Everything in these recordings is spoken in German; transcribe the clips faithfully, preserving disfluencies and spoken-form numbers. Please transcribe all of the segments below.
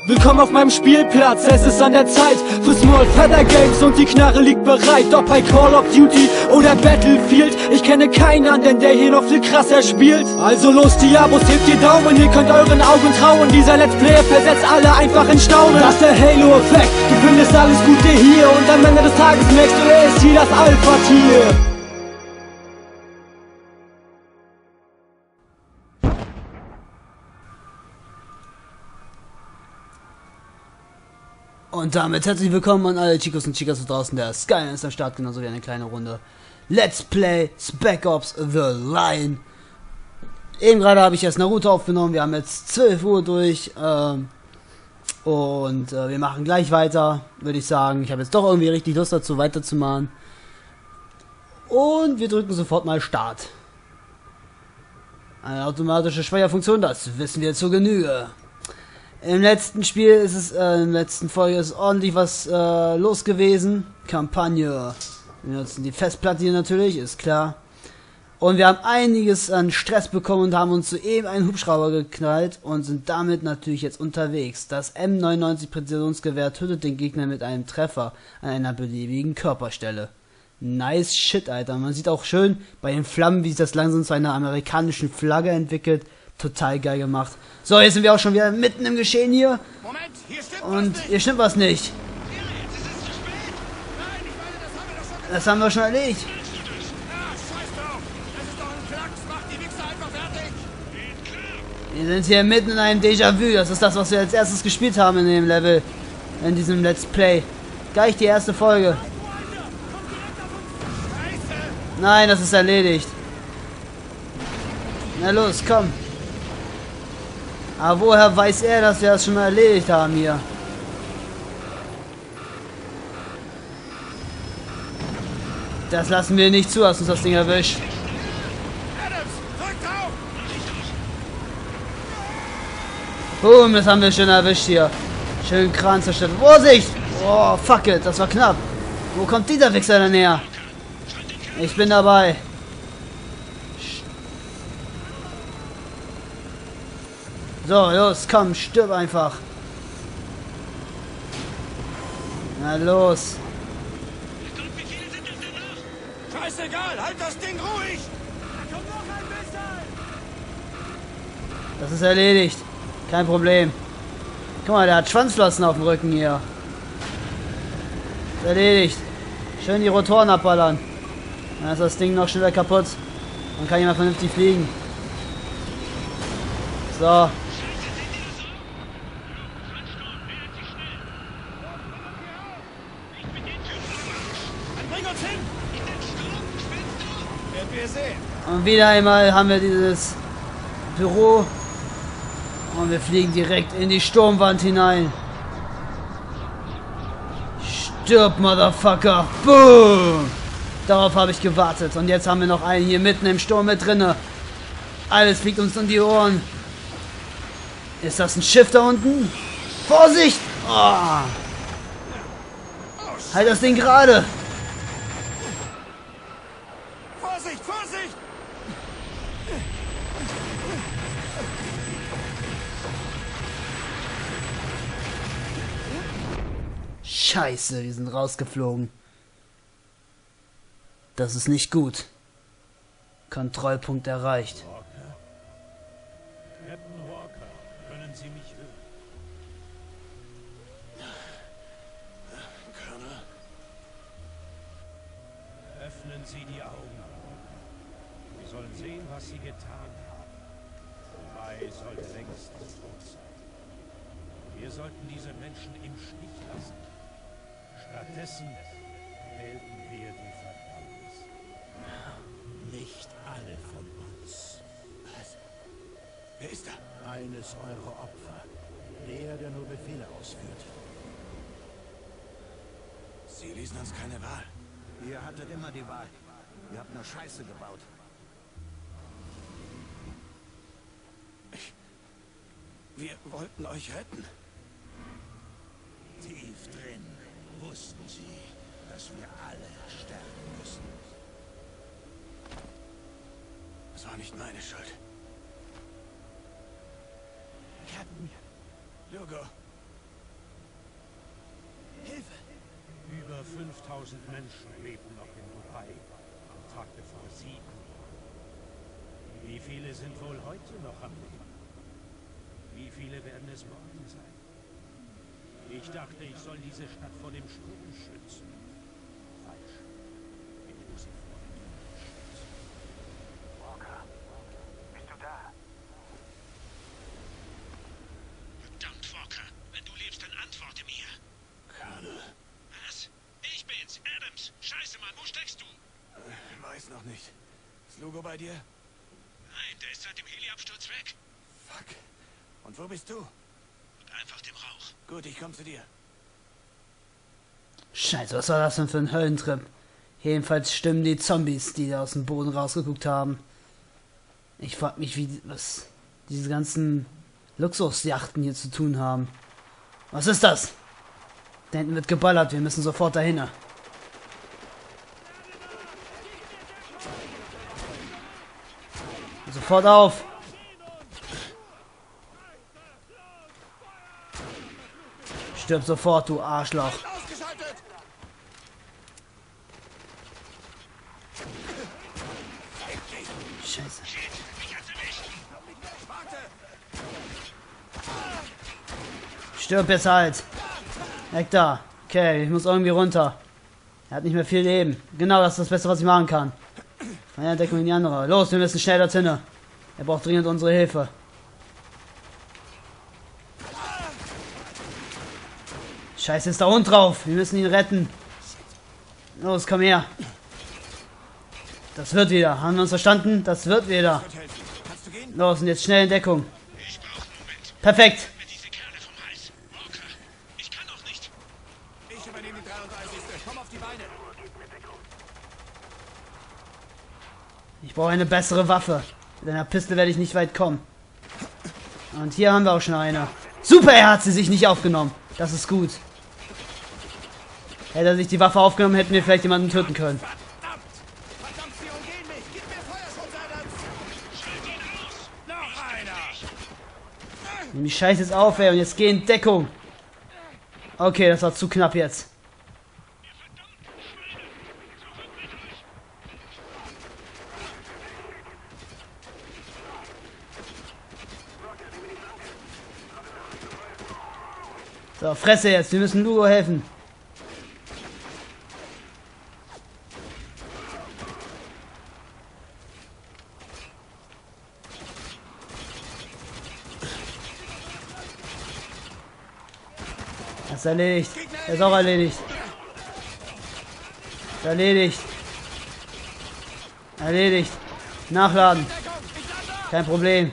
Willkommen auf meinem Spielplatz, es ist an der Zeit für Small Feather Games und die Knarre liegt bereit. Ob bei Call of Duty oder Battlefield, ich kenne keinen anderen, der hier noch viel krasser spielt. Also los Diabos, hebt die Daumen, ihr könnt euren Augen trauen. Dieser Let's Player versetzt alle einfach in Staunen. Das ist der Halo-Effekt, du findest alles Gute hier und am Ende des Tages merkst du, er ist hier das Alpha-Tier. Und damit herzlich willkommen an alle Chicos und Chicas da draußen. Der Skyline ist am Start, genauso wie eine kleine Runde Let's Play Spec Ops The Line. Eben gerade habe ich erst Naruto aufgenommen, wir haben jetzt zwölf Uhr durch ähm, und äh, wir machen gleich weiter, würde ich sagen. Ich habe jetzt doch irgendwie richtig Lust dazu, weiterzumachen. Und wir drücken sofort mal Start. Eine automatische Speicherfunktion, das wissen wir zur Genüge. Im letzten Spiel ist es, äh, in der letzten Folge ist ordentlich was äh, los gewesen. Kampagne. Wir nutzen die Festplatte hier natürlich, ist klar. Und wir haben einiges an Stress bekommen und haben uns soeben einen Hubschrauber geknallt und sind damit natürlich jetzt unterwegs. Das M neunundneunzig Präzisionsgewehr tötet den Gegner mit einem Treffer an einer beliebigen Körperstelle. Nice shit, Alter. Man sieht auch schön bei den Flammen, wie sich das langsam zu einer amerikanischen Flagge entwickelt. Total geil gemacht. So, jetzt sind wir auch schon wieder mitten im Geschehen hier. Moment, hier stimmt Und was nicht. hier stimmt was nicht. Es ist zu spät. Nein, ich meine, das haben wir doch schon. Das haben wir schon erledigt. Ah, scheiß drauf. Das ist doch ein Klacks. Macht die Wichser einfach fertig. Wir sind hier mitten in einem Déjà-vu. Das ist das, was wir als erstes gespielt haben in dem Level. In diesem Let's Play. Gleich die erste Folge. Nein, das ist erledigt. Na los, komm. Aber woher weiß er, dass wir das schon mal erledigt haben hier? Das lassen wir nicht zu, dass uns das Ding erwischt. Adams, drück drauf. Boom, das haben wir schon erwischt hier. Schön Kran zerstört. Vorsicht! Oh, fuck it, das war knapp. Wo kommt dieser Wichser denn her? Ich bin dabei. So, los, komm, stirb einfach. Na los. Scheißegal, halt das Ding ruhig. Komm noch ein bisschen. Das ist erledigt. Kein Problem. Guck mal, der hat Schwanzflossen auf dem Rücken hier. Ist erledigt. Schön die Rotoren abballern. Dann ist das Ding noch schneller kaputt. Man kann hier mal vernünftig fliegen. So. Und wieder einmal haben wir dieses Büro und wir fliegen direkt in die Sturmwand hinein. Stirb, Motherfucker! Boom! Darauf habe ich gewartet. Und jetzt haben wir noch einen hier mitten im Sturm mit drinne. Alles fliegt uns um die Ohren. Ist das ein Schiff da unten? Vorsicht! Oh. Halt das Ding gerade! Vorsicht, Vorsicht! Scheiße, wir sind rausgeflogen. Das ist nicht gut. Kontrollpunkt erreicht. Walker. Captain Walker, können Sie mich hören? Colonel? Öffnen Sie die Augen. Wir sollen sehen, was Sie getan haben. Wobei sollte längst tot sein. Wir sollten diese Menschen im Stich lassen. Stattdessen melden wir die Verdammnis. Nicht alle von uns. Was? Wer ist da? Eines eurer Opfer. Der, der nur Befehle ausführt. Sie ließen uns keine Wahl. Ihr hattet immer die Wahl. Ihr habt nur Scheiße gebaut. Ich... Wir wollten euch retten. Tief drin wussten sie, dass wir alle sterben müssen. Es war nicht meine Schuld. Captain, Hugo, fünftausend Menschen leben noch in Dubai, am Tag bevor sieben. Wie viele sind wohl heute noch am Leben? Wie viele werden es morgen sein? Ich dachte, ich soll diese Stadt vor dem Sturm schützen. Falsch. Ich muss sie vor dem Sturm schützen. Walker, bist du da? Verdammt, Walker. Wenn du lebst, dann antworte mir. Colonel, Was? Ich bin's, Adams. Scheiße, Mann, wo steckst du? ich weiß noch nicht. Ist Lugo bei dir? Nein, der ist seit dem Heli-Absturz weg. Fuck. Und wo bist du? Und einfach dem Rauch. Gut, ich komme zu dir. Scheiße, was war das denn für ein Höllentrip? Jedenfalls stimmen die Zombies, die da aus dem Boden rausgeguckt haben. Ich frag mich, wie was diese ganzen Luxusjachten hier zu tun haben. Was ist das? Da hinten wird geballert, wir müssen sofort dahin. Sofort auf! Stirb sofort, du Arschloch! Ausgeschaltet! Scheiße. Warte! Stirb jetzt halt! Weg da! Okay, ich muss irgendwie runter. Er hat nicht mehr viel Leben. Genau, das ist das Beste, was ich machen kann. Von einer Deckung in die andere. Los, wir müssen schnell dorthin. Er braucht dringend unsere Hilfe. Scheiße, ist der Hund drauf. Wir müssen ihn retten. Los, komm her. Das wird wieder. Haben wir uns verstanden? Das wird wieder. Kannst du gehen? Los, und jetzt schnell in Deckung. Ich brauche einen Moment. Perfekt. Mir diese Kerle vom Hals. Walker, ich kann doch nicht. Ich übernehme die dreiunddreißigste. Komm auf die Beine. Ich brauche eine bessere Waffe. Mit einer Pistole werde ich nicht weit kommen. Und hier haben wir auch schon eine. Super, er hat sie sich nicht aufgenommen. Das ist gut. Hätte er sich die Waffe aufgenommen, hätten wir vielleicht jemanden töten können. Verdammt! Verdammt, sie umgehen mich! Gib mir Feuerschutzadern! Schalt ihn aus. Noch einer! Nimm die Scheiße jetzt auf, ey, und jetzt geh in Deckung. Okay, das war zu knapp jetzt. So, Fresse jetzt, wir müssen Lugo helfen. Das ist erledigt. Er ist auch erledigt. Ist erledigt. Erledigt. Nachladen. Kein Problem.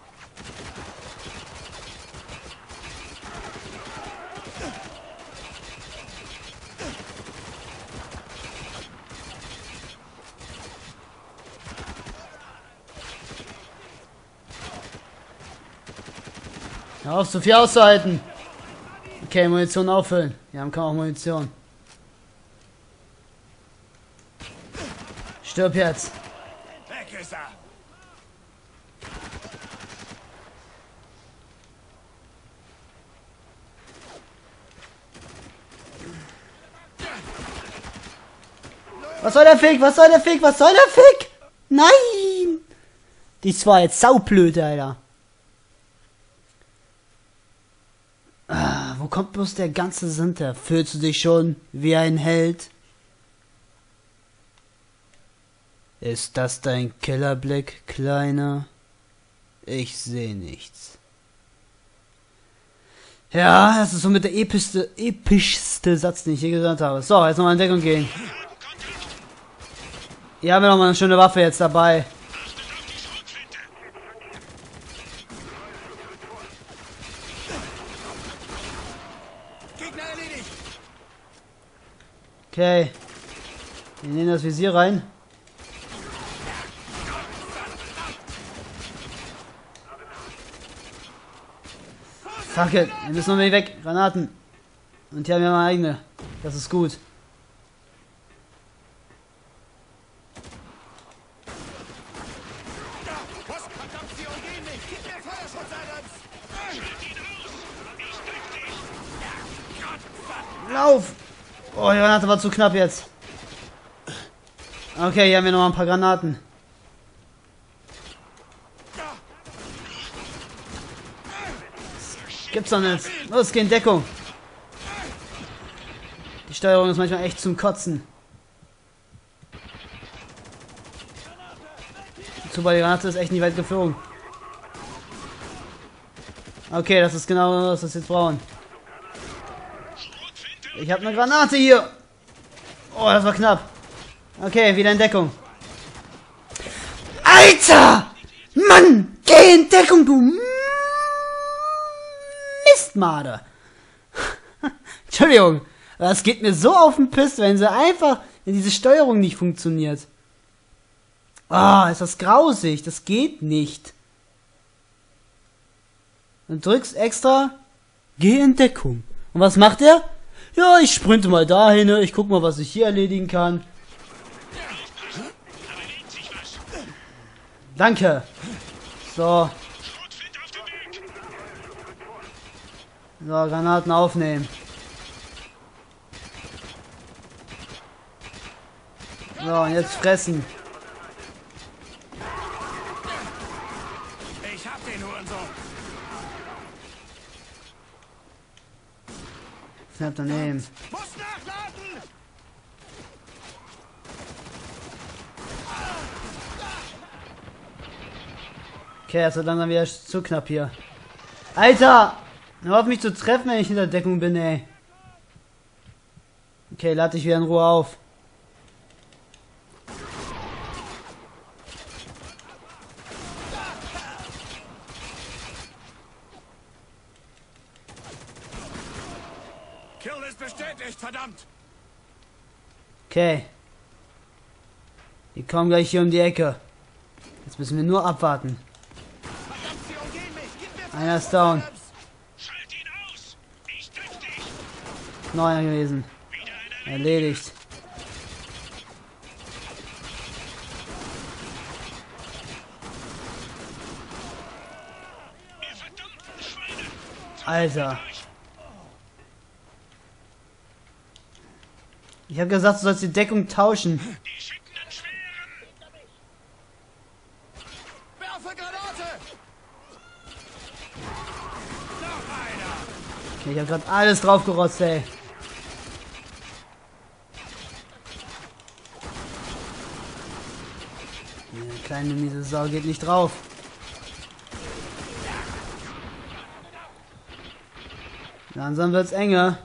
Hör auf, so viel auszuhalten. Okay, Munition auffüllen. Wir haben kaum Munition. Stirb jetzt. Weg ist er! Was soll der Fick? Was soll der Fick? Was soll der Fick? Nein! Die war jetzt saublöd, Alter. Ah, wo kommt bloß der ganze Sinn her? Fühlst du dich schon wie ein Held? Ist das dein Killerblick, Kleiner? Ich sehe nichts. Ja, das ist so mit der epischste, epischste Satz, den ich je gehört habe. So, jetzt nochmal in Deckung gehen. Hier haben wir noch mal eine schöne Waffe jetzt dabei. Gegner erledigt! Okay. Wir nehmen das Visier rein. Fuck it. Wir müssen noch mal weg. Granaten. Und hier haben wir mal eigene. Das ist gut. Was? Verdammt, sie umgehen mich! Gib mir Feuerschutzadern! Lauf! Oh, die Granate war zu knapp jetzt. Okay, hier haben wir noch ein paar Granaten. Gibt's doch nicht. Los, geh in Deckung. Die Steuerung ist manchmal echt zum Kotzen. Super, die Granate ist echt nicht weit geflogen. Okay, das ist genau das, was wir jetzt brauchen. Ich habe eine Granate hier. Oh, das war knapp. Okay, wieder in Deckung. Alter! Mann! Geh in Deckung, du Mistmarder! Entschuldigung, das geht mir so auf den Piss, wenn sie einfach, wenn diese Steuerung nicht funktioniert. Ah, oh, ist das grausig. Das geht nicht. Und drückst extra, geh in Deckung. Und was macht er? Ja, ich sprinte mal dahin, ich guck mal, was ich hier erledigen kann. Danke. So. So, Granaten aufnehmen. So, und jetzt fressen. Ich hab den Hurensohn. Knapp daneben. Muss nachladen! Okay, es wird langsam wieder zu knapp hier. Alter! Hör auf mich zu treffen, wenn ich in der Deckung bin, ey. Okay, lade dich wieder in Ruhe auf. Kill ist bestätigt, verdammt! Okay. Die kommen gleich hier um die Ecke. Jetzt müssen wir nur abwarten. Verdammt, sie umgehen mich! Gib mir Einer ist down. Schalt ihn aus! Ich deck dich! Noch einer gewesen. Erledigt. Ihr verdammten Schweine! Alter. Ich habe gesagt, du sollst die Deckung tauschen. Die schickenden Schweren! Werfe Granate! Noch einer! Okay, ich habe gerade alles draufgerotzt, ey. Die kleine miese Sau geht nicht drauf. Langsam wird's enger.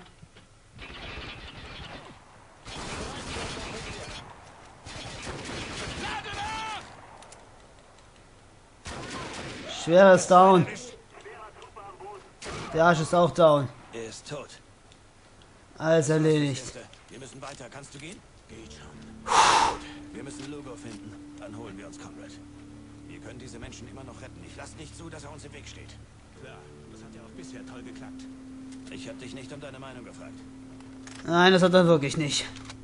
Schwerer ist down. Der Arsch ist auch down. Er ist tot. Alles erledigt. Wir müssen weiter. Kannst du gehen? Geht schon. Wir müssen Lugo finden. Dann holen wir uns Conrad. Wir können diese Menschen immer noch retten. Ich lasse nicht zu, dass er uns im Weg steht. Klar, das hat ja auch bisher toll geklappt. Ich habe dich nicht um deine Meinung gefragt. Nein, das hat er wirklich nicht.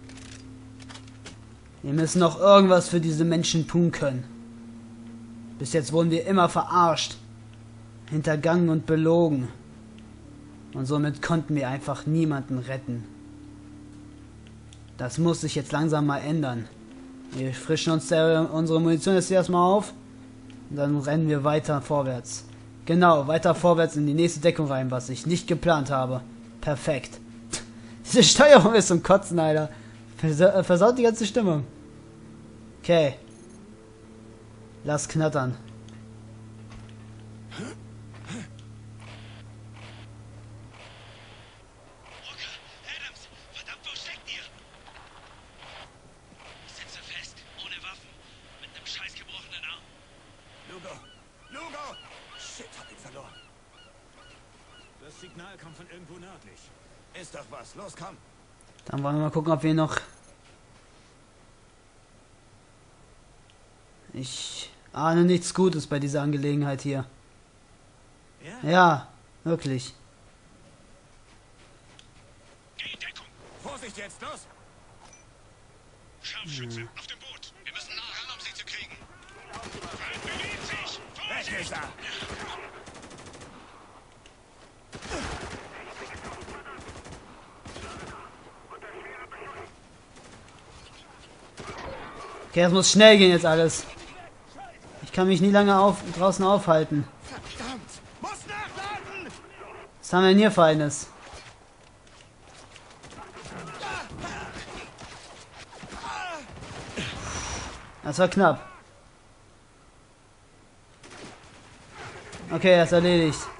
Wir müssen noch irgendwas für diese Menschen tun können. Bis jetzt wurden wir immer verarscht, hintergangen und belogen. Und somit konnten wir einfach niemanden retten. Das muss sich jetzt langsam mal ändern. Wir frischen uns der, unsere Munition jetzt erstmal auf. Und dann rennen wir weiter vorwärts. Genau, weiter vorwärts in die nächste Deckung rein, was ich nicht geplant habe. Perfekt. Diese Steuerung ist zum Kotzen, Alter. Versa versaut die ganze Stimmung. Okay. Lass knattern. Adams! Verdammt, wo steckt ihr? Ich sitze fest, ohne Waffen, mit einem scheiß gebrochenen Arm. Lugo! Lugo! Shit, hab ihn verloren. Das Signal kommt von irgendwo nördlich. Ist doch was. Los, komm. Dann wollen wir mal gucken, ob wir noch... Ich ahne nichts Gutes bei dieser Angelegenheit hier. Ja? Ja, wirklich. Geh in Deckung! Vorsicht jetzt, los! Scharfschütze, auf dem Boot! Wir müssen nah ran, um sie zu kriegen! Feind bewegt sich! Weg Vorsicht! ist er! Okay, das muss schnell gehen jetzt alles. Ich kann mich nie lange auf, draußen aufhalten. Verdammt! Muss nachladen! Was haben wir denn hier Feines? Das war knapp. Okay, er ist erledigt.